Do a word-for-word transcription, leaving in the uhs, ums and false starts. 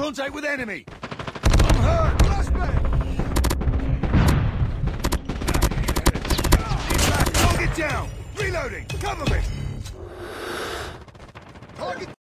contact with enemy. I'm hurt. Flashback. Target down. Reloading. Cover me. Target.